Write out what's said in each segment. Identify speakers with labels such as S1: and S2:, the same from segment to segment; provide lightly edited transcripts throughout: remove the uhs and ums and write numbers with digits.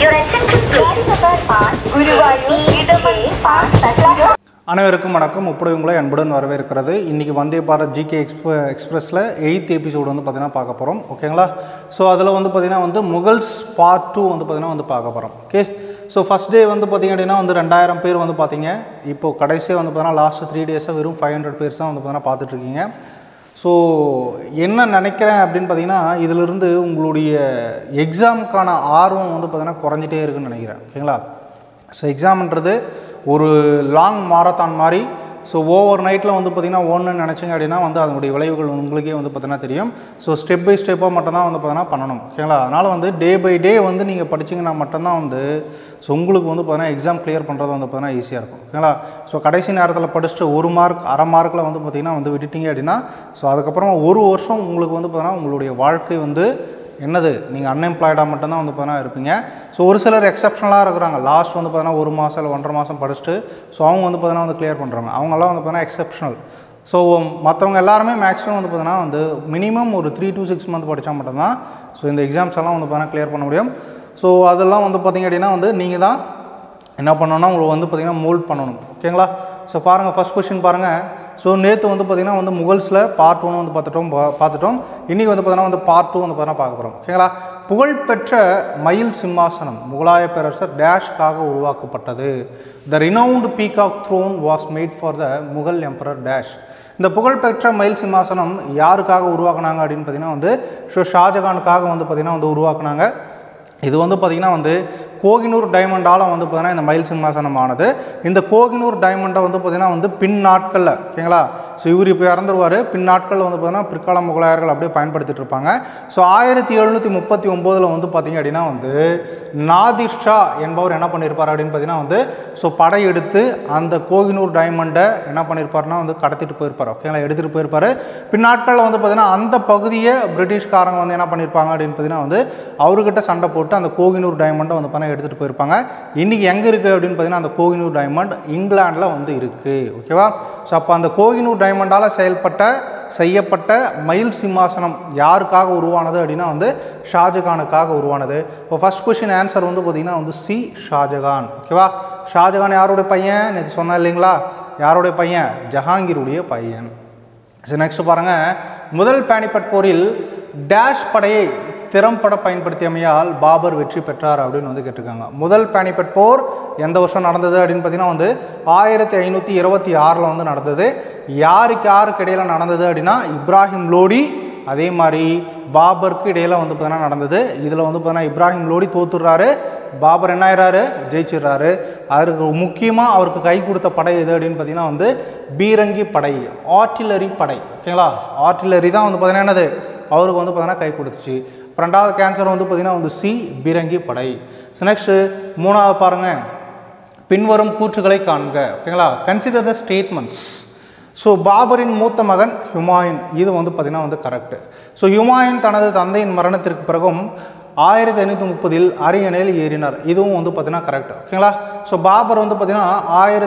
S1: அனைவருக்கும் வணக்கம். இப்படி உங்களை அன்புடன் வரவேற்கிறது. இன்றைக்கி வந்தே பாரத் ஜிகே எக்ஸ்பிரஸில் 8th எபிசோடு வந்து பார்த்திங்கன்னா பார்க்க போகிறோம். ஓகேங்களா? ஸோ அதில் வந்து பார்த்திங்கன்னா வந்து முகல்ஸ் பார்ட் 2 வந்து பார்த்திங்கன்னா வந்து பார்க்க போகிறோம். ஓகே, ஸோ ஃபஸ்ட் டே வந்து பார்த்திங்க அப்படின்னா வந்து 2000 பேர் வந்து பார்த்தீங்க. இப்போது கடைசியாக வந்து பார்த்தீங்கன்னா லாஸ்ட்டு 3 டேஸாக வெறும் 500 பேர்ஸ் தான் வந்து பார்த்தீங்கன்னா பார்த்துட்ருக்கீங்க. ஸோ என்ன நினைக்கிறேன் அப்படின்னு பார்த்தீங்கன்னா, இதிலிருந்து உங்களுடைய எக்ஸாமுக்கான ஆர்வம் வந்து பார்த்திங்கன்னா குறைஞ்சிட்டே இருக்குன்னு நினைக்கிறேன். ஓகேங்களா? ஸோ எக்ஸாம்ன்றது ஒரு லாங் மாரத்தான் மாதிரி. ஸோ ஓவர் நைட்டில் வந்து பார்த்திங்கன்னா ஒன்றுன்னு நினச்சிங்க அப்படின்னா வந்து அதனுடைய விளைவுகள் உங்களுக்கே வந்து பார்த்திங்கன்னா தெரியும். ஸோ ஸ்டெப் பை ஸ்டெப்பாக மட்டும்தான் வந்து பார்த்திங்கன்னா பண்ணணும். ஓகேங்களா? அதனால் வந்து டே பை டே வந்து நீங்கள் படிச்சிங்கன்னா மட்டும்தான் வந்து ஸோ உங்களுக்கு வந்து பார்த்திங்கன்னா எக்ஸாம் கிளியர் பண்ணுறது வந்து பார்த்திங்கன்னா ஈஸியாக இருக்கும். ஓகேங்களா? ஸோ கடைசி நேரத்தில் படிச்சுட்டு 1 மார்க் அரை மார்க்கில் வந்து பார்த்திங்கன்னா வந்து விட்டுட்டீங்க அப்படின்னா ஸோ அதுக்கப்புறம் 1 வருஷம் உங்களுக்கு வந்து பார்த்திங்கன்னா உங்களுடைய வாழ்க்கை வந்து என்னது, நீங்கள் அன்எம்ப்ளாய்டாக மட்டும்தான் வந்து பார்த்தீங்கன்னா இருப்பீங்க. ஸோ ஒரு சிலர் எக்ஸப்ஷனலாக இருக்கிறாங்க. லாஸ்ட் வந்து பார்த்தீங்கன்னா 1 மாதம் இல்லை 1.5 மாதம் படிச்சுட்டு ஸோ அவங்க வந்து பார்த்தீங்கன்னா வந்து கிளியர் பண்ணுறாங்க. அவங்களாம் வந்து பார்த்தீங்கன்னா எக்ஸப்ஷனல். ஸோ மற்றவங்க எல்லாருமே மேக்ஸிமம் வந்து பார்த்தீங்கன்னா வந்து மினிமம் ஒரு 3 to 6 மந்த் படித்தா மட்டும்தான் ஸோ இந்த எக்ஸாம்ஸ் எல்லாம் வந்து பார்த்தீங்கன்னா கிளியர் பண்ண முடியும். ஸோ அதெல்லாம் வந்து பார்த்திங்க அப்படின்னா வந்து நீங்கள் தான் என்ன பண்ணணும்னா உங்களுக்கு வந்து பார்த்திங்கன்னா மோல்ட் பண்ணணும். ஓகேங்களா? ஸோ பாருங்கள், ஃபஸ்ட் கொஸ்டின் பாருங்கள். ஸோ நேற்று வந்து பார்த்திங்கன்னா வந்து முகல்ஸில் பார்ட் 1 வந்து பார்த்துட்டோம். இன்றைக்கி வந்து பார்த்திங்கன்னா வந்து பார்ட் 2 வந்து பார்த்தீங்கன்னா பார்க்க போகிறோம். ஓகேங்களா? புகழ்பெற்ற மயில் சிம்மாசனம் முகலாய பேரரசர் டேஷ்காக உருவாக்கப்பட்டது. The renowned peacock throne was made for the Mughal emperor dash. இந்த புகழ்பெற்ற மயில் சிம்மாசனம் யாருக்காக உருவாக்குனாங்க அப்படின்னு பார்த்திங்கன்னா வந்து ஷாஜகானுக்காக வந்து பார்த்திங்கன்னா வந்து உருவாக்குனாங்க. இது வந்து பார்த்திங்கன்னா வந்து கோகினூர் டைமண்டால் வந்து பார்த்திங்கன்னா இந்த மயில் சிம்மாசனம் ஆனது. இந்த கோகினூர் டைமண்டை வந்து பார்த்திங்கன்னா வந்து பின் நாட்களில், ஓகேங்களா, ஸோ இவர் இப்போ இறந்துருவார், பின் நாட்களில் வந்து பார்த்திங்கன்னா பிற்கால முகலாயர்கள் அப்படியே பயன்படுத்திட்டு இருப்பாங்க. ஸோ 1739 வந்து பார்த்திங்க அப்படின்னா வந்து நாதிர் ஷா என்பவர் என்ன பண்ணியிருப்பார் அப்படின்னு பார்த்திங்கன்னா வந்து ஸோ படையெடுத்து அந்த கோகினூர் டைமண்டை என்ன பண்ணியிருப்பார்னா வந்து கடத்திட்டு போயிருப்பார். ஓகேங்களா? எடுத்துகிட்டு போயிருப்பார். பின் நாட்களில் வந்து பார்த்திங்கன்னா அந்த பகுதியை பிரிட்டிஷ்காரங்க வந்து என்ன பண்ணியிருப்பாங்க அப்படின்னு பார்த்திங்கன்னா வந்து அவர்கிட்ட சண்டை போட்டு அந்த கோகினூர் டைமண்டை வந்து பண்ண எடுத்துகிட்டு போயிருப்பாங்க. இன்றைக்கி எங்கே இருக்குது அப்படின்னு பார்த்தீங்கன்னா அந்த கோகினூர் டைமண்ட் இங்கிலாண்டில் வந்து இருக்குது. ஓகேவா? ஸோ அப்போ அந்த கோகினூர் டைமண்டால் செய்யப்பட்ட மயில் சிம்மாசனம் யாருக்காக உருவானது அப்படின்னா வந்து ஷாஜகானுக்காக உருவானது. இப்போ ஃபஸ்ட் கொஸ்டின் ஆன்சர் வந்து பார்த்திங்கன்னா வந்து சி, ஷாஜகான். ஓகேவா? ஷாஜகான் யாருடைய பையன்? நேற்று சொன்னேன் இல்லைங்களா? யாருடைய பையன்? ஜஹாங்கீருடைய பையன். ஸோ நெக்ஸ்ட் பாருங்கள், முதல் பானிபட் போரில் டேஷ் படையை திறம்பட பயன்படுத்தியமையால் பாபர் வெற்றி பெற்றார் அப்படின்னு வந்து கேட்டிருக்காங்க. முதல் பானிபட் போர் எந்த வருஷம் நடந்தது அப்படின்னு பார்த்தீங்கன்னா வந்து 1526 வந்து நடந்தது. யாருக்கு இடையில் நடந்தது அப்படின்னா இப்ராஹிம் லோடி அதே மாதிரி பாபருக்கு இடையில் வந்து பார்த்தீங்கன்னா நடந்தது. இதில் வந்து பார்த்தீங்கன்னா இப்ராஹிம் லோடி தோத்துடுறாரு, பாபர் என்ன ஆயிடுறாரு? ஜெயிச்சிடுறாரு. அதற்கு முக்கியமாக அவருக்கு கை கொடுத்த படை எது அப்படின்னு பார்த்தீங்கன்னா வந்து பீரங்கி படை, ஆர்டிலரி படை. ஓகேங்களா? ஆர்டிலரி தான் வந்து பார்த்தீங்கன்னா என்னது அவருக்கு வந்து பார்த்தீங்கன்னா கை கொடுத்துச்சு. ரெண்டாவது கேன்சர் வந்து பார்த்திங்கன்னா வந்து சி, பீரங்கி படை. ஸோ நெக்ஸ்ட்டு மூணாவது பாருங்கள், பின்வரும் கூற்றுகளை காண்க. ஓகேங்களா? Consider the statements. ஸோ பாபரின் மூத்த மகன் ஹுமாயூன், இது வந்து பார்த்திங்கன்னா வந்து கரெக்டு. ஸோ ஹுமாயூன் தனது தந்தையின் மரணத்திற்கு பிறகும் 1530 அரியணையில் ஏறினார். இதுவும் வந்து பார்த்திங்கன்னா கரெக்டு. ஓகேங்களா? ஸோ பாபர் வந்து பார்த்திங்கன்னா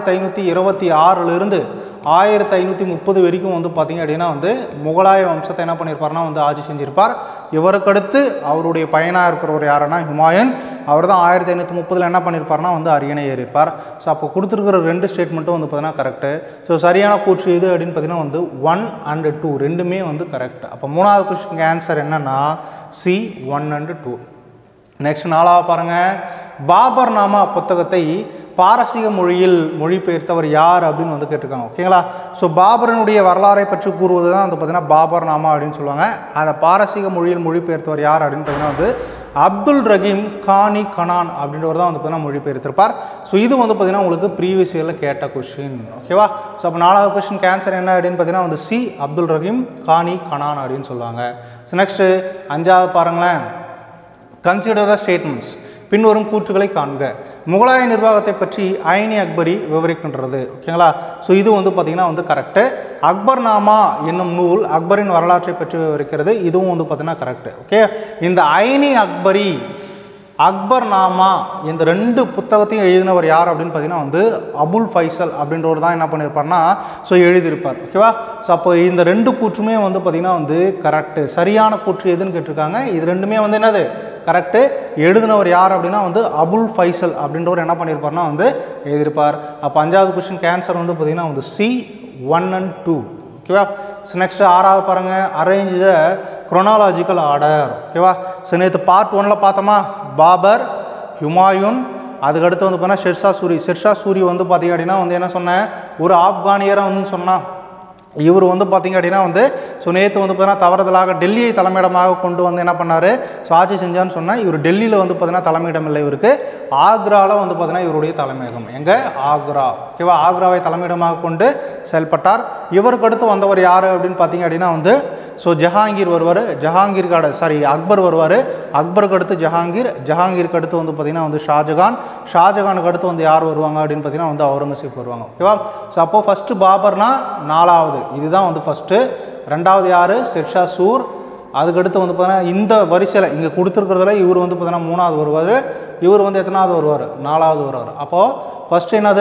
S1: 1526 1530 வரைக்கும் வந்து பார்த்திங்க அப்படின்னா வந்து முகலாய வம்சத்தை என்ன பண்ணியிருப்பார்னா வந்து ஆட்சி செஞ்சிருப்பார். இவருக்கு அடுத்து அவருடைய பையனாக இருக்கிறவர் யாருன்னா ஹுமாயூன். அவர் தான் 1530 என்ன பண்ணியிருப்பார்னா வந்து அரியணை ஏறியிருப்பார். ஸோ அப்போ கொடுத்துருக்கிற 2 ஸ்டேட்மெண்ட்டும் வந்து பார்த்தீங்கன்னா கரெக்டு. ஸோ சரியான கூற்று இது அப்படின்னு பார்த்தீங்கன்னா வந்து 1 and 2 ரெண்டுமே வந்து கரெக்ட். அப்போ மூணாவது கொஸ்டின் ஆன்சர் என்னன்னா சி, 1 and 2. நெக்ஸ்ட் நாலாவது பாருங்கள், பாபர் நாமா புத்தகத்தை பாரசீக மொழியில் மொழிபெயர்த்தவர் யார் அப்படின்னு வந்து கேட்டிருக்காங்க. ஓகேங்களா? ஸோ பாபரனுடைய வரலாறை பற்றி கூறுவது தான் வந்து பார்த்திங்கன்னா பாபர் நாமா அப்படின்னு சொல்லுவாங்க. அந்த பாரசீக மொழியில் மொழிபெயர்த்தவர் யார் அப்படின்னு பார்த்தீங்கன்னா வந்து அப்துல் ரஹீம் கானி கனான் அப்படின்றவர் தான் வந்து பார்த்தீங்கன்னா மொழிபெயர்த்திருப்பார். ஸோ இது வந்து பார்த்திங்கன்னா உங்களுக்கு ப்ரீவியஸ் இயரில் கேட்ட கொஸ்டின். ஓகேவா? ஸோ அப்போ நாலாவது கொஸ்டின் கேன்சர் என்ன அப்படின்னு பார்த்தீங்கன்னா வந்து சி, அப்துல் ரஹீம் கானி கனான் அப்படின்னு சொல்லுவாங்க. ஸோ நெக்ஸ்ட்டு 5வது பாருங்களேன், கன்சிடர் த ஸ்டேட்மெண்ட்ஸ். பின்வரும் கூற்றுகளை காண்க. முகலாய நிர்வாகத்தை பற்றி ஐனி அக்பரி விவரிக்கின்றது. ஓகேங்களா? ஸோ இது வந்து பார்த்திங்கன்னா வந்து கரெக்டு. அக்பர் நாமா என்னும் நூல் அக்பரின் வரலாற்றை பற்றி விவரிக்கிறது. இதுவும் வந்து பார்த்திங்கன்னா கரெக்டு. ஓகே, இந்த ஐனி அக்பரி அக்பர் நாமா இந்த 2 புத்தகத்தையும் எழுதினவர் யார் அப்படின்னு பார்த்தீங்கன்னா வந்து அபுல் ஃபைசல் அப்படின்றவர் தான் என்ன பண்ணியிருப்பார்னா ஸோ எழுதியிருப்பார். ஓகேவா? ஸோ அப்போ இந்த 2 கூற்றுமே வந்து பார்த்திங்கன்னா வந்து கரெக்டு. சரியான கூற்று எதுன்னு கேட்டிருக்காங்க. இது ரெண்டுமே வந்து என்னது கரெக்டு. எழுதினவர் யார் அப்படின்னா வந்து அபுல் ஃபைசல் அப்படின்றவர் என்ன பண்ணியிருப்பார்னா வந்து எழுதியிருப்பார். அப்போ 5வது கொஸ்டின் கேன்சர் வந்து பார்த்தீங்கன்னா வந்து C 1 and 2. ஓகேவா. ஸோ நெக்ஸ்ட் 6வது பாருங்கள், அரேஞ்ச் த குரோனாலாஜிக்கல் ஆர்டர். ஓகேவா. ஸோ நேற்று பார்ட் 1ல் பார்த்தோமா, பாபர், ஹுமாயூன், அதுக்கடுத்து வந்து பார்த்தீங்கன்னா ஷெர்ஷா சூரி வந்து பார்த்தீங்க அப்படின்னா வந்து என்ன சொன்னேன், ஒரு ஆப்கானியராக வந்து சொன்னால் இவர் வந்து பார்த்திங்க அப்படின்னா வந்து ஸோ நேற்று வந்து பார்த்தீங்கன்னா தவறுதலாக டெல்லியை தலைமையிடமாக கொண்டு வந்து என்ன பண்ணார், ஸோ ஆட்சி செஞ்சான்னு சொன்னால் இவர் டெல்லியில் வந்து பார்த்தீங்கன்னா தலைமையிடம் இல்லை, இவருக்கு ஆக்ராவில் வந்து பார்த்தீங்கன்னா இவருடைய தலைமையகம் எங்கே, ஆக்ரா. ஓகேவா. ஆக்ராவை தலைமையிடமாக கொண்டு செயல்பட்டார். இவருக்கு அடுத்து வந்தவர் யார் அப்படின்னு பார்த்தீங்க அப்படின்னா வந்து ஸோ ஜஹாங்கீர் வருவார். அக்பர் வருவார். அக்பருக்கு அடுத்து ஜஹாங்கீருக்கு அடுத்து வந்து பார்த்திங்கன்னா வந்து ஷாஜகானுக்கு அடுத்து வந்து யார் வருவாங்க அப்படின்னு பார்த்தீங்கன்னா வந்து அவுரங்கசீப் வருவாங்க. ஓகேவா. ஸோ அப்போது ஃபஸ்ட்டு பாபர்னா 4வது, இதுதான் வந்து ஃபஸ்ட்டு. 2வது யார், ஷெர்ஷா சூர். அதுக்கடுத்து வந்து பார்த்தீங்கன்னா இந்த வரிசையில் இங்கே கொடுத்துருக்கிறதுல இவர் வந்து பார்த்தீங்கன்னா 3வது வருவார். இவர் வந்து எத்தனாவது வருவார், 4வது வருவார். அப்போது ஃபஸ்ட்டு என்னது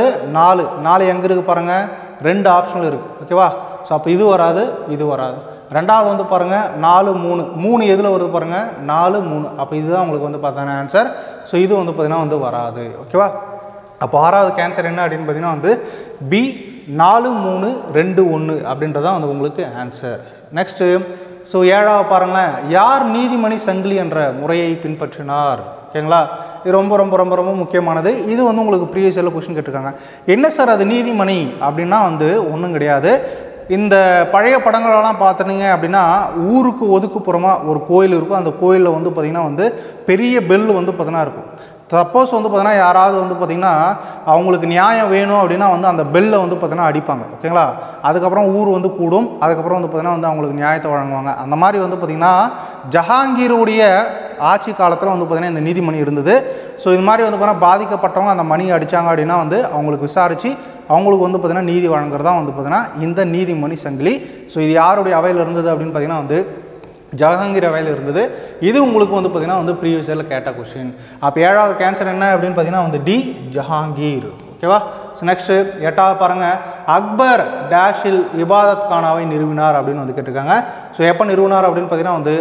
S1: 4 எங்கே இருக்குது பாருங்கள், 2 ஆப்ஷனில் இருக்குது. ஓகேவா. ஸோ அப்போ இது வராது, இது வராது. 2வது வந்து பாருங்கள் 4 3 எதில் வருது பாருங்கள், 4 3. அப்போ இதுதான் உங்களுக்கு வந்து பார்த்தீங்கன்னா ஆன்சர். ஸோ இது வந்து பார்த்தீங்கன்னா வந்து வராது. ஓகேவா. அப்போ 6வது கேன்சர் என்ன அப்படின்னு பார்த்தீங்கன்னா வந்து B 4 3 2 1 அப்படின்றதான் வந்து உங்களுக்கு ஆன்சர். நெக்ஸ்ட்டு ஸோ 7வது பாருங்களேன், யார் நீதிமணி சங்கிலி என்ற முறையை பின்பற்றினார். ஓகேங்களா. இது ரொம்ப ரொம்ப ரொம்ப ரொம்ப முக்கியமானது. இது வந்து உங்களுக்கு ப்ரீவியஸ் இயரில் கொஸ்டின் கேட்டிருக்காங்க. என்ன சார் அது நீதிமணி அப்படின்னா வந்து ஒன்றும் கிடையாது. இந்த பழைய படங்களெல்லாம் பார்த்துனீங்க அப்படின்னா ஊருக்கு ஒதுக்குப்புறமாக ஒரு கோயில் இருக்கும். அந்த கோயிலில் வந்து பார்த்திங்கன்னா வந்து பெரிய பெல் வந்து பார்த்தீங்கன்னா இருக்கும். சப்போஸ் வந்து பார்த்தீங்கன்னா யாராவது வந்து பார்த்திங்கன்னா அவங்களுக்கு நியாயம் வேணும் அப்படின்னா வந்து அந்த பெல்லை வந்து பார்த்தீங்கன்னா அடிப்பாங்க. ஓகேங்களா. அதுக்கப்புறம் ஊர் வந்து கூடும். அதுக்கப்புறம் வந்து பார்த்திங்கன்னா வந்து அவங்களுக்கு நியாயத்தை வழங்குவாங்க. அந்த மாதிரி வந்து பார்த்திங்கன்னா ஜஹாங்கீருடைய ஆட்சி காலத்தில் வந்து பார்த்திங்கன்னா இந்த நீதிமணி இருந்தது. ஸோ இது மாதிரி வந்து பார்த்தீங்கன்னா பாதிக்கப்பட்டவங்க அந்த மணி அடித்தாங்க அப்படின்னா வந்து அவங்களுக்கு விசாரித்து அவங்களுக்கு வந்து பார்த்திங்கன்னா நீதி வழங்குறது தான் வந்து பார்த்திங்கன்னா இந்த நீதிமணி சங்கிலி. ஸோ இது யாருடைய அவையில் இருந்தது அப்படின்னு பார்த்திங்கன்னா வந்து ஜஹாங்கீர் அவையில் இருந்தது. இது உங்களுக்கு வந்து பார்த்திங்கன்னா வந்து ப்ரீவியஸ் இயரில் கேட்ட கொஸ்டின். அப்போ 7வது கேன்சர் என்ன அப்படின்னு பார்த்திங்கன்னா வந்து D ஜஹாங்கீர். ஓகேவா. ஸோ நெக்ஸ்ட்டு 8வது பாருங்கள், அக்பர் டேஷில் இபாதத் கானாவை நிறுவினார் அப்படின்னு வந்து கேட்டிருக்காங்க. ஸோ எப்போ நிறுவினார் அப்படின்னு பார்த்தீங்கன்னா வந்து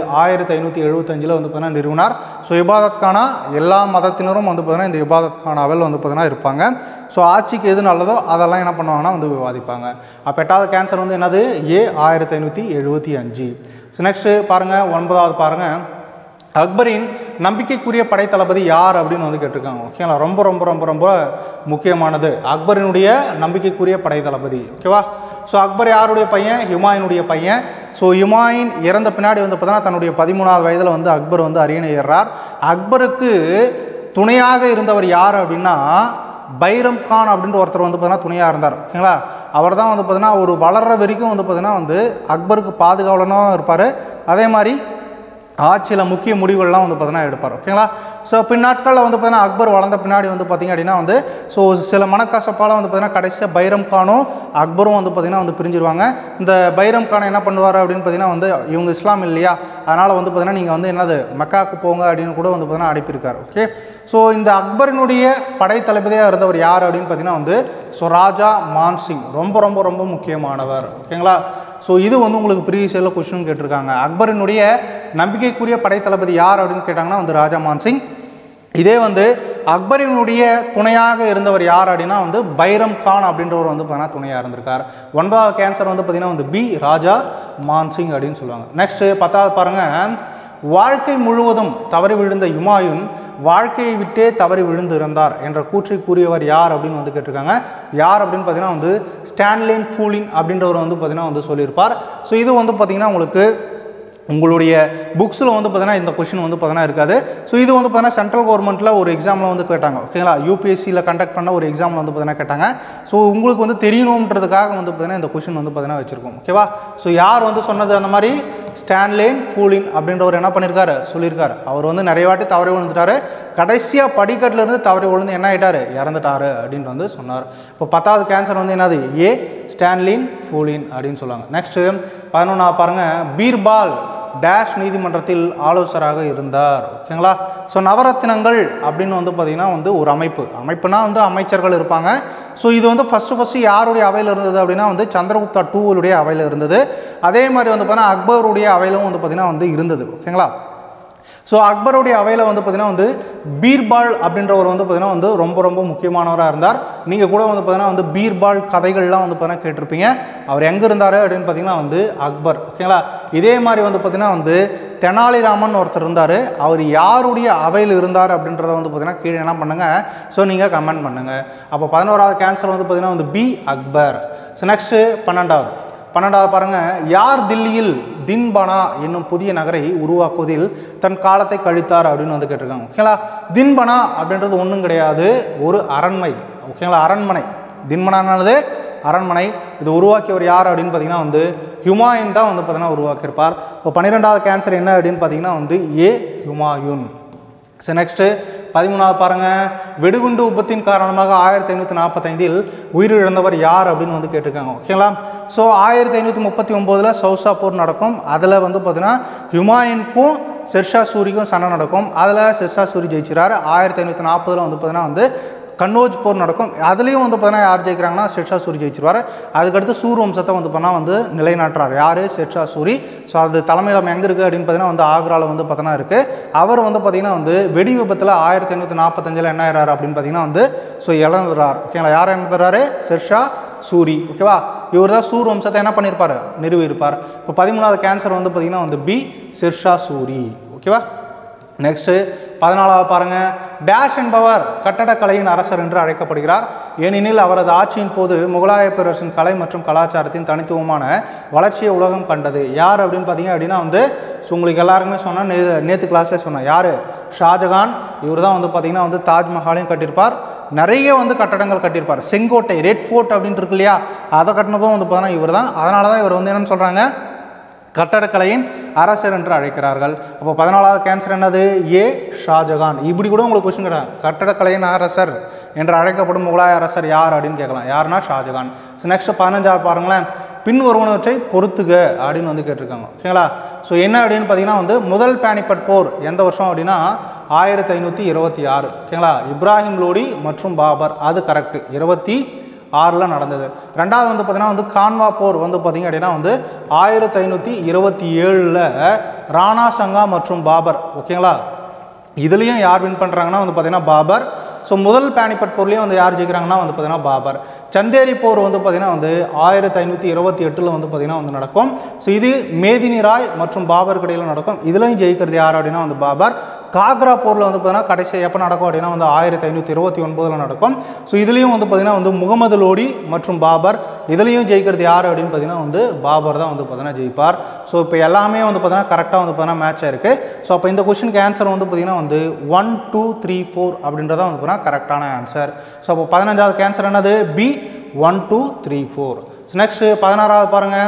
S1: 1575 வந்து பார்த்தீங்கன்னா நிறுவினார். ஸோ இபாதத் கானா எல்லா மதத்தினரும் வந்து பார்த்தீங்கன்னா இந்த இபாதத் கானாவில் வந்து பார்த்தீங்கன்னா இருப்பாங்க. ஸோ ஆட்சிக்கு எது நல்லதோ அதெல்லாம் என்ன பண்ணுவாங்கன்னா வந்து விவாதிப்பாங்க. அப்போ 8வது கேன்சர் வந்து என்னது A 1575. ஸோ நெக்ஸ்ட்டு பாருங்கள் 9வது பாருங்கள், அக்பரின் நம்பிக்கைக்குரிய படைத்தளபதி யார் அப்படின்னு வந்து கேட்டிருக்காங்க. ஓகேங்களா. ரொம்ப ரொம்ப ரொம்ப ரொம்ப முக்கியமானது அக்பரினுடைய நம்பிக்கைக்குரிய படைத்தளபதி. ஓகேவா. ஸோ அக்பர் யாருடைய பையன், ஹுமாயூனுடைய பையன். ஸோ ஹுமாயூன் இறந்த பின்னாடி வந்து பார்த்தீங்கன்னா தன்னுடைய 13வது வயதில் வந்து அக்பர் வந்து அரியணை ஏறுறார். அக்பருக்கு துணையாக இருந்தவர் யார் அப்படின்னா பைரம் கான் அப்படின்ற ஒருத்தர் வந்து பார்த்தீங்கன்னா துணையாக இருந்தார். ஓகேங்களா. அவர் தான் வந்து பார்த்தீங்கன்னா ஒரு வளர்கிற வரைக்கும் வந்து பார்த்தீங்கன்னா வந்து அக்பருக்கு பாதுகாவலனாக இருப்பார். அதே மாதிரி ஆட்சியில் முக்கிய முடிவுகள்லாம் வந்து பார்த்தீங்கன்னா எடுப்பார். ஓகேங்களா. ஸோ பின்னாட்களில் வந்து பார்த்தீங்கன்னா அக்பர் வளர்ந்த பின்னாடி வந்து பார்த்திங்க அப்படின்னா வந்து ஸோ சில மனக்கசப்பால் வந்து பார்த்தீங்கன்னா கடைசியாக பைரம் கானும் அக்பரும் வந்து பார்த்திங்கன்னா வந்து பிரிஞ்சிருவாங்க. இந்த பைரம் கானை என்ன பண்ணுவார் அப்படின்னு பார்த்தீங்கன்னா வந்து இவங்க இஸ்லாம் இல்லையா, அதனால் வந்து பார்த்தீங்கன்னா நீங்கள் வந்து என்னது மக்காவுக்கு போங்க அப்படின்னு கூட வந்து பார்த்தீங்கன்னா அனுப்பியிருக்கார். ஓகே. ஸோ இந்த அக்பரினுடைய படைத்தளபதியாக இருந்தவர் யார் அப்படின்னு பார்த்தீங்கன்னா வந்து ஸோ ராஜா மான்சிங். ரொம்ப ரொம்ப ரொம்ப முக்கியமானவர். ஓகேங்களா. ஸோ இது வந்து உங்களுக்கு ப்ரீவியஸ் இயரில் கொஸ்டின் கேட்டிருக்காங்க. அக்பரினுடைய நம்பிக்கைக்குரிய படைத்தளபதி யார் அப்படின்னு கேட்டாங்கன்னா வந்து ராஜா மான்சிங். இதே வந்து அக்பரினுடைய துணையாக இருந்தவர் யார் அப்படின்னா வந்து பைரம் கான் அப்படின்றவர் வந்து பார்த்தீங்கன்னா துணையாக இருந்திருக்கார். 9வது கேன்சர் வந்து பார்த்தீங்கன்னா வந்து B ராஜா மான்சிங் அப்படின்னு சொல்லுவாங்க. நெக்ஸ்ட்டு 10வது பாருங்கள், வாழ்க்கை முழுவதும் தவறி விழுந்த ஹுமாயூன் வாழ்க்கையை விட்டே தவறி விழுந்து இருந்தார் என்ற கூற்றை கூறியவர் யார் அப்படின்னு வந்து கேட்டிருக்காங்க. யார் அப்படின்னு பார்த்தீங்கன்னா வந்து ஸ்டான்லின் ஃபூலின் அப்படின்றவர் வந்து பார்த்தீங்கன்னா வந்து சொல்லியிருப்பார். ஸோ இது வந்து பார்த்தீங்கன்னா உங்களுக்கு உங்களுடைய புக்ஸில் வந்து பார்த்தீங்கன்னா இந்த கொஷின் வந்து பார்த்தீங்கன்னா இருக்காது. ஸோ இது வந்து பார்த்தீங்கன்னா சென்ட்ரல் கவர்மெண்ட்டில் ஒரு எக்ஸாமில் வந்து கேட்டாங்க. ஓகேங்களா. யூபிஎஸ்சியில் கண்டக்ட் பண்ண ஒரு எக்ஸாமில் வந்து பார்த்தீங்கன்னா கேட்டாங்க. ஸோ உங்களுக்கு வந்து தெரியணுன்றதுக்காக வந்து பார்த்தீங்கன்னா இந்த கொஷின் வந்து பார்த்தீங்கன்னா வச்சுருக்கோம். ஓகேவா. ஸோ யார் வந்து சொன்னது அந்த மாதிரி ஸ்டான்லின் ஃபூலின் அப்படின்றவர் என்ன பண்ணியிருக்காரு சொல்லியிருக்காரு. அவர் வந்து நிறைய வாட்டி தவறி விழுந்துட்டார். கடைசியாக படிக்கட்டிலேருந்து தவறி விழுந்து என்ன ஆகிட்டார், இறந்துட்டார் அப்படின்ட்டு வந்து சொன்னார். இப்போ 10வது கேன்சர் வந்து என்னது A ஸ்டான்லின் ஃபூலின் அப்படின்னு சொல்லுவாங்க. நெக்ஸ்ட்டு 11வது பாருங்கள், பீர்பால் டேஷ் நீதிமன்றத்தில் ஆலோசகராக இருந்தார். ஓகேங்களா. ஸோ நவரத்தினங்கள் அப்படின்னு வந்து பார்த்திங்கன்னா வந்து ஒரு அமைப்புனா வந்து அமைச்சர்கள் இருப்பாங்க. ஸோ இது வந்து ஃபஸ்ட்டு யாருடைய அவையில் இருந்தது அப்படின்னா வந்து சந்திரகுப்தா II அவையில் இருந்தது. அதே மாதிரி வந்து பார்த்தீங்கன்னா அக்பருடைய அவையிலும் வந்து பார்த்திங்கன்னா வந்து இருந்தது. ஓகேங்களா. ஸோ அக்பருடைய அவையில் வந்து பார்த்திங்கன்னா வந்து பீர்பால் அப்படின்றவர் வந்து பார்த்திங்கன்னா வந்து ரொம்ப ரொம்ப முக்கியமானவராக இருந்தார். நீங்கள் கூட வந்து பார்த்திங்கன்னா வந்து பீர்பால் கதைகள்லாம் வந்து பார்த்திங்கன்னா கேட்டிருப்பீங்க. அவர் எங்கே இருந்தார் அப்படின்னு பார்த்திங்கன்னா வந்து அக்பர். ஓகேங்களா. இதே மாதிரி வந்து பார்த்திங்கன்னா வந்து தெனாலிராமன் ஒருத்தர் இருந்தார். அவர் யாருடைய அவையில் இருந்தார் அப்படின்றத வந்து பார்த்திங்கன்னா கீழே என்ன பண்ணுங்கள், ஸோ நீங்கள் கமெண்ட் பண்ணுங்கள். அப்போ 11வது கேன்சர் வந்து பார்த்திங்கன்னா வந்து பி அக்பர். ஸோ நெக்ஸ்ட்டு 12வது பாருங்கள், யார் தில்லியில் தின்பனா என்னும் புதிய நகரை உருவாக்குவதில் தன் காலத்தை கழித்தார் அப்படின்னு வந்து கேட்டிருக்காங்க. ஓகேங்களா. தின்பனா அப்படின்றது ஒன்றும் கிடையாது, ஒரு அரண்மனை. ஓகேங்களா. அரண்மனை. தின்பனானது அரண்மனை. இது உருவாக்கியவர் யார் அப்படின்னு பார்த்தீங்கன்னா வந்து ஹுமாயூன் தான் வந்து பார்த்தீங்கன்னா உருவாக்கியிருப்பார். இப்போ 12வது கேன்சர் என்ன அப்படின்னு பார்த்தீங்கன்னா வந்து ஏ ஹுமாயூன். ஸோ நெக்ஸ்ட்டு 13வது பாருங்கள், வெடிகுண்டு விபத்தின் காரணமாக 1545 உயிரிழந்தவர் யார் அப்படின்னு வந்து கேட்டிருக்காங்க. ஓகேங்களா. ஸோ 1539 சௌசா போர் நடக்கும். அதில் வந்து பார்த்தீங்கன்னா ஹுமாயூனுக்கும் ஷெர்ஷா சூரிக்கும் சண்டை நடக்கும். அதில் ஷெர்ஷா சூரி ஜெயிச்சிறாரு. 1540 வந்து பார்த்தீங்கன்னா வந்து கன்னோஜ் போர் நடக்கும். அதுலேயும் வந்து பார்த்தீங்கன்னா யார் ஜெயிக்கிறாங்கன்னா ஷெர்ஷா சூரி ஜெயிச்சிருவார். அதுக்கடுத்து சூர் வம்சத்தை வந்து பார்த்தீங்கன்னா வந்து நிலைநாட்டுறார். யார்? ஷெர்ஷா சூரி. ஸோ அது தலைமையிடம் எங்கே இருக்குது அப்படின்னு பார்த்தீங்கன்னா வந்து ஆக்ராவில் வந்து பார்த்தீங்கன்னா இருக்குது. அவர் வந்து பார்த்திங்கன்னா வந்து வெடி விபத்தில் 1545 என்ன ஆகிறாரு அப்படின்னு பார்த்தீங்கன்னா வந்து ஸோ இழந்துறார். ஓகேங்களா. யார் இழந்துறாரு? ஷெர்ஷா சூரி. ஓகேவா. இவர் தான் சூர் வம்சத்தை என்ன பண்ணியிருப்பார்? நிறுவியிருப்பார். இப்போ 13வது கேன்சர் வந்து பார்த்திங்கன்னா வந்து பி ஷெர்ஷா சூரி. ஓகேவா. நெக்ஸ்ட்டு 14வது பாருங்கள், டேஷ் என்பவர் கட்டடக்கலையின் அரசர் என்று அழைக்கப்படுகிறார். ஏனெனில் அவரது ஆட்சியின் போது முகலாய பேரரசின் கலை மற்றும் கலாச்சாரத்தின் தனித்துவமான வளர்ச்சியை உலகம் கண்டது. யார் அப்படின்னு பார்த்தீங்க அப்படின்னா வந்து ஸோ உங்களுக்கு எல்லாருக்குமே சொன்னால் நேற்று கிளாஸில் சொன்னேன். யார்? ஷாஜகான். இவர் தான் வந்து பார்த்திங்கன்னா வந்து தாஜ்மஹாலையும் கட்டியிருப்பார். நிறைய வந்து கட்டடங்கள் கட்டியிருப்பார். செங்கோட்டை, ரெட் ஃபோர்ட் அப்படின்ட்டு இருக்கு இல்லையா, அதை கட்டினதும் வந்து பார்த்தீங்கன்னா இவர் தான். அதனால தான் இவர் வந்து என்னென்னு சொல்கிறாங்க, கட்டடக்கலையின் அரசர் என்று அழைக்கிறார்கள். அப்போ 14வது கேன்சர் என்னது? ஏ ஷாஜகான். இப்படி கூட உங்களுக்கு கொஸ்டின் கேட்கலாம், கட்டடக்கலையின் அரசர் என்று அழைக்கப்படும் முகலாய அரசர் யார் அப்படின்னு கேட்கலாம். யாருன்னா ஷாஜகான். ஸோ நெக்ஸ்ட் 15வது பாருங்களேன், பின் வருவனவற்றை பொறுத்துக அப்படின்னு வந்து கேட்டிருக்காங்க. ஓகேங்களா. ஸோ என்ன அப்படின்னு பார்த்தீங்கன்னா வந்து முதல் பானிபட் போர் எந்த வருஷம் அப்படின்னா 1526. ஓகேங்களா. இப்ராஹிம் லோடி மற்றும் பாபர், அது கரெக்டு, 26 நடந்தது. ரெண்டாவது வந்து பார்த்தீங்கன்னா வந்து கான்வா போர் வந்து பார்த்தீங்க அப்படின்னா வந்து 1527 ராணா சங்கா மற்றும் பாபர். ஓகேங்களா. இதுலேயும் யார் வின் பண்ணுறாங்கன்னா வந்து பார்த்தீங்கன்னா பாபர். ஸோ முதல் பானிபட் போர்லேயும் வந்து யார் ஜெயிக்கிறாங்கன்னா வந்து பார்த்தீங்கன்னா பாபர். சந்தேரி போர் வந்து பார்த்தீங்கன்னா வந்து 1528 வந்து பார்த்தீங்கன்னா வந்து நடக்கும். ஸோ இது மேதினி ராய் மற்றும் பாபருக்கு இடையில் நடக்கும். இதுலையும் ஜெயிக்கிறது யார் அப்படின்னா வந்து பாபர். காக்ரா போரில் வந்து பார்த்தீங்கன்னா கடைசி எப்போ நடக்கும் அப்படின்னா வந்து 1529 நடக்கும். ஸோ இதுலேயும் வந்து பார்த்தீங்கன்னா வந்து முகமது லோடி மற்றும் பாபர், இதுலேயும் ஜெயிக்கிறது யார் அப்படின்னு பார்த்தீங்கன்னா வந்து பாபர் தான் வந்து பார்த்தீங்கன்னா ஜெயிப்பார். ஸோ இப்போ எல்லாமே வந்து பார்த்தீங்கன்னா கரெக்டாக வந்து பார்த்தீங்கன்னா மேட்ச் ஆயிருக்கு. ஸோ அப்போ இந்த கொஸ்டினுக்கு ஆன்சர் வந்து பார்த்தீங்கன்னா வந்து 1 2 3 4 அப்படின்றத வந்து பார்த்தீங்கன்னா கரெக்டான ஆன்சர். ஸோ அப்போ 15வது கேன்சர் என்னது? பி 1 2 3 4. ஸோ நெக்ஸ்ட்டு 16வது பாருங்கள்.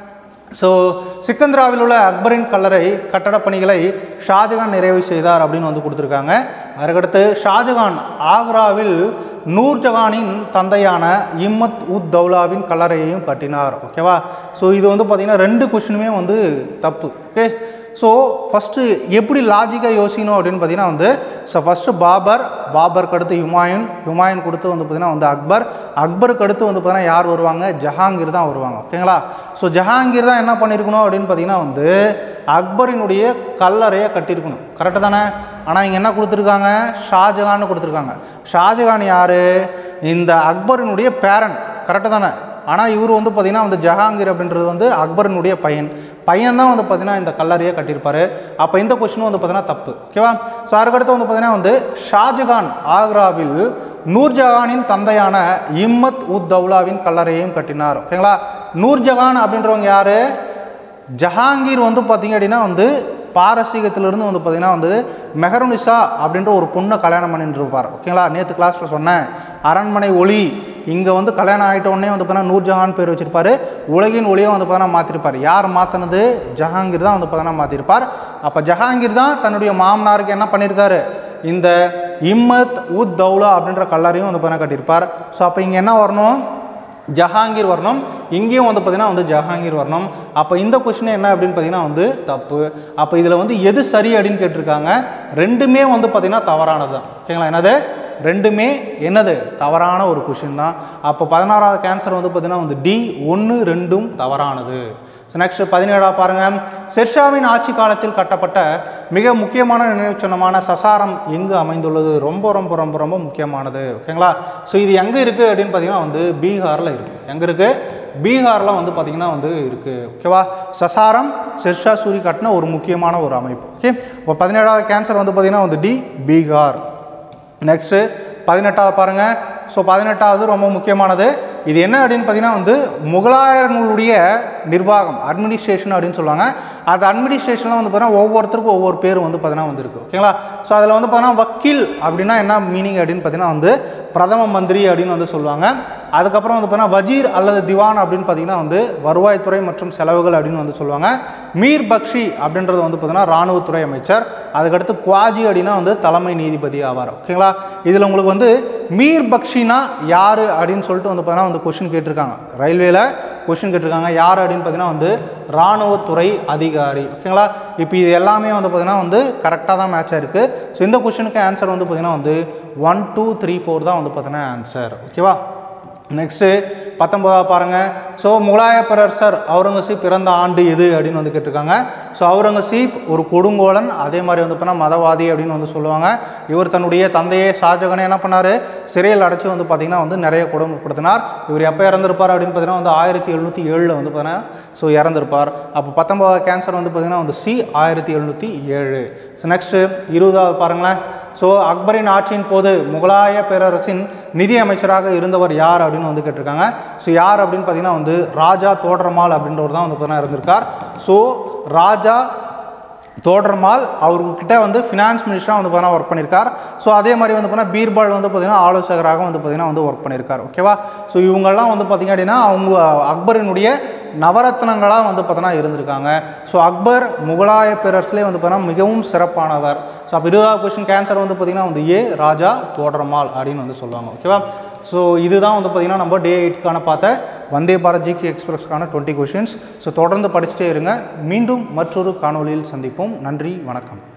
S1: ஸோ சிக்கந்திராவில் உள்ள அக்பரின் கல்லறை கட்டடப் பணிகளை ஷாஜகான் நிறைவு செய்தார் அப்படின்னு வந்து கொடுத்துருக்காங்க. அதுக்கடுத்து ஷாஜகான் ஆக்ராவில் நூர்ஜஹானின் தந்தையான இம்மத் உத் தௌலாவின் கல்லறையையும் கட்டினார். ஓகேவா. ஸோ இது வந்து பார்த்திங்கன்னா 2 கொஸ்டினுமே வந்து தப்பு. ஓகே. ஸோ ஃபஸ்ட்டு எப்படி லாஜிக்காக யோசிக்கணும் அப்படின்னு பார்த்தீங்கன்னா வந்து ஸோ ஃபஸ்ட்டு பாபருக்கு அடுத்து ஹுமாயூன் கொடுத்து வந்து பார்த்திங்கன்னா வந்து அக்பருக்கு அடுத்து வந்து பார்த்திங்கன்னா யார் வருவாங்க? ஜஹாங்கீர் தான் வருவாங்க. ஓகேங்களா. ஸோ ஜஹாங்கீர் தான் என்ன பண்ணியிருக்கணும் அப்படின்னு பார்த்தீங்கன்னா வந்து அக்பரினுடைய கல்லறையை கட்டியிருக்கணும். கரெக்டு தானே? ஆனால் இங்கே என்ன கொடுத்துருக்காங்க? ஷாஜகான்னு கொடுத்துருக்காங்க. ஷாஜகான் யார்? இந்த அக்பரினுடைய பேரன். கரெக்டு தானே? ஆனால் இவர் வந்து பார்த்திங்கன்னா வந்து ஜஹாங்கீர் அப்படின்றது வந்து அக்பரினுடைய பையன் தான் வந்து பார்த்திங்கன்னா இந்த கல்லறையை கட்டியிருப்பார். அப்போ இந்த கொஸ்டினும் வந்து பார்த்திங்கன்னா தப்பு. ஓகேவா. ஸோ அதுக்கடுத்து வந்து பார்த்திங்கன்னா வந்து ஷாஜகான் ஆக்ராவில் நூர்ஜஹானின் தந்தையான இம்மத் உத் தௌலாவின் கல்லறையையும் கட்டினார். ஓகேங்களா. நூர்ஜஹான் அப்படின்றவங்க யார்? ஜஹாங்கீர் வந்து பார்த்திங்க அப்படின்னா வந்து பாரசீகத்திலிருந்து வந்து பார்த்திங்கன்னா வந்து மெஹருனிசா அப்படின்ற ஒரு பொண்ணை கல்யாணம் பண்ணிட்டு இருப்பார். ஓகேங்களா. நேற்று கிளாஸில் சொன்னேன், அரண்மனை ஒளி. இங்கே வந்து கல்யாணம் ஆகிட்ட உடனே வந்து பார்த்தீங்கன்னா நூர்ஜஹான் பேர் வச்சிருப்பார். உலகின் ஒளியை வந்து பார்த்தீங்கன்னா மாற்றிருப்பார். யார் மாற்றினது? ஜஹாங்கீர் தான் வந்து பார்த்தீங்கன்னா மாற்றிருப்பார். அப்போ ஜஹாங்கீர் தான் தன்னுடைய மாமனாருக்கு என்ன பண்ணியிருக்காரு? இந்த இம்மத் உத் தௌலா அப்படின்ற கல்லறையும் வந்து பார்த்தீங்கன்னா கட்டியிருப்பார். ஸோ அப்போ இங்கே என்ன வரணும்? ஜஹாங்கீர் வரணும். இங்கேயும் வந்து பார்த்திங்கன்னா வந்து ஜஹாங்கீர் வரணும். அப்போ இந்த கொஸ்டின் என்ன அப்படின்னு பார்த்தீங்கன்னா வந்து தப்பு. அப்போ இதில் வந்து எது சரி அப்படின்னு கேட்டிருக்காங்க. ரெண்டுமே வந்து பார்த்திங்கன்னா தவறானது தான். ஓகேங்களா. என்னது? ரெண்டுமே என்னது? தவறான ஒரு கொஷின் தான். அப்போ 16வது கேன்சர் வந்து பார்த்திங்கன்னா வந்து டி 1 2 தவறானது. ஸோ நெக்ஸ்ட் 17 பாருங்கள், ஷெர்ஷாவின் ஆட்சி காலத்தில் கட்டப்பட்ட மிக முக்கியமான நினைவு சின்னமான சசாரம் எங்கு அமைந்துள்ளது? ரொம்ப ரொம்ப ரொம்ப ரொம்ப முக்கியமானது. ஓகேங்களா? ஸோ இது எங்கே இருக்குது அப்படின்னு பார்த்தீங்கன்னா வந்து பீகாரில் இருக்குது. எங்கே இருக்குது? பீகாரில் வந்து பார்த்திங்கன்னா வந்து இருக்குது. ஓகேவா? சசாரம் ஷெர்ஷா சூரி கட்டின ஒரு முக்கியமான ஒரு அமைப்பு. ஓகே, இப்போ 17வது கேன்சர் வந்து பார்த்திங்கன்னா வந்து டி, பீகார். நெக்ஸ்ட்டு 18வது பாருங்கள். ஸோ 18வது ரொம்ப முக்கியமானது. இது என்ன அப்படின்னு பார்த்தீங்கன்னா வந்து முகலாயர்களுடைய நிர்வாகம், அட்மினிஸ்ட்ரேஷன் அப்படின்னு சொல்லுவாங்க. அந்த அட்மினிஸ்ட்ரேஷனில் வந்து பார்த்தீங்கன்னா ஒவ்வொருத்தருக்கும் ஒவ்வொரு பேர் வந்து பார்த்தீங்கன்னா வந்து இருக்குது. ஓகேங்களா? ஸோ அதில் வந்து பார்த்தீங்கன்னா வக்கீல் அப்படின்னா என்ன மீனிங் அப்படின்னு பார்த்தீங்கன்னா வந்து பிரதம மந்திரி அப்படின்னு வந்து சொல்லுவாங்க. அதுக்கப்புறம் வந்து பார்த்தீங்கன்னா வஜீர் அல்லது திவான் அப்படின்னு பார்த்தீங்கன்னா வந்து வருவாய்த்துறை மற்றும் செலவுகள் அப்படின்னு வந்து சொல்லுவாங்க. மீர் பக்ஷி அப்படின்றது வந்து பார்த்தீங்கன்னா இராணுவத்துறை அமைச்சர். அதுக்கடுத்து குவாஜி அப்படின்னா வந்து தலைமை நீதிபதி ஆவார். ஓகேங்களா? இதில் உங்களுக்கு வந்து மீர் பக்ஷினா யார் அப்படின்னு சொல்லிட்டு வந்து பார்த்தீங்கன்னா வந்து கொஷின் கேட்டிருக்காங்க. ரயில்வேல கொஷின் கேட்டிருக்காங்க. யார் அப்படின்னு பார்த்தீங்கன்னா வந்து இராணுவத்துறை அதிகாரி. ஓகேங்களா? இப்போ இது எல்லாமே வந்து பார்த்தீங்கன்னா வந்து கரெக்டாக தான் மேட்ச் ஆயிருக்கு. ஸோ இந்த கொஷினுக்கு ஆன்சர் வந்து பார்த்தீங்கன்னா வந்து 1, 2, 3, 4 தான் வந்து பார்த்தீங்கன்னா ஆன்சர். ஓகேவா? நெக்ஸ்ட்டு 19வது பாருங்கள். ஸோ முகலாய பேரரசர் அவுரங்கசீப் பிறந்த ஆண்டு எது அப்படின்னு வந்து கேட்டிருக்காங்க. ஸோ அவுரங்கசீப் ஒரு கொடுங்கோலன், அதே மாதிரி வந்து பார்த்தீங்கன்னா மதவாதி அப்படின்னு வந்து சொல்லுவாங்க. இவர் தன்னுடைய தந்தையை ஷாஜகானை என்ன பண்ணார்? சிறையில் அடைச்சி வந்து பார்த்திங்கன்னா வந்து நிறைய கொடுமைப்படுத்தினார். இவர் எப்போ இறந்திருப்பார் அப்படின்னு பார்த்தீங்கன்னா வந்து 1707 வந்து பார்த்தீங்கன்னா ஸோ இறந்திருப்பார். அப்போ 19வது கேன்சர் வந்து பார்த்திங்கன்னா வந்து சி, 1707. ஸோ நெக்ஸ்ட்டு 20வது பாருங்களேன். ஸோ அக்பரின் ஆட்சியின் போது முகலாய பேரரசின் நிதி அமைச்சராக இருந்தவர் யார் அப்படின்னு வந்து கேட்டிருக்காங்க. ஸோ யார் அப்படின்னு பார்த்தீங்கன்னா வந்து ராஜா தோடர்மால் அப்படின்றவர் தான் வந்து பார்த்தீங்கன்னா இருந்திருக்கார். ஸோ ராஜா தோடர்மால் அவர்கிட்ட வந்து ஃபினான்ஸ் மினிஸ்டராக வந்து பார்த்தீங்கன்னா ஒர்க் பண்ணியிருக்கார். ஸோ அதே மாதிரி வந்து பார்த்தீங்கன்னா பீர்பால் வந்து பார்த்தீங்கன்னா ஆலோசகராக வந்து பார்த்தீங்கன்னா வந்து ஒர்க் பண்ணியிருக்கார். ஓகேவா? ஸோ இவங்கெல்லாம் வந்து பார்த்திங்க அப்படின்னா அவங்க அக்பரினுடைய நவரத்னங்களாக வந்து பார்த்தீங்கன்னா இருந்திருக்காங்க. ஸோ அக்பர் முகலாய பேரரசுலேயே வந்து பார்த்தீங்கன்னா மிகவும் சிறப்பானவர். ஸோ அப்போ 20வது கொஸ்டின் கேன்சர் வந்து பார்த்திங்கன்னா வந்து ஏ, ராஜா தோடர்மால் அப்படின்னு வந்து சொல்லுவாங்க. ஓகேவா? ஸோ இதுதான் வந்து பார்த்திங்கன்னா நம்ம டே 8க்கான பார்த்த வந்தே பாரத் ஜிகே எக்ஸ்பிரஸ்க்கான 20 கொஷின்ஸ். ஸோ தொடர்ந்து படிச்சுட்டே இருங்க. மீண்டும் மற்றொரு காணொலியில் சந்திப்போம். நன்றி, வணக்கம்.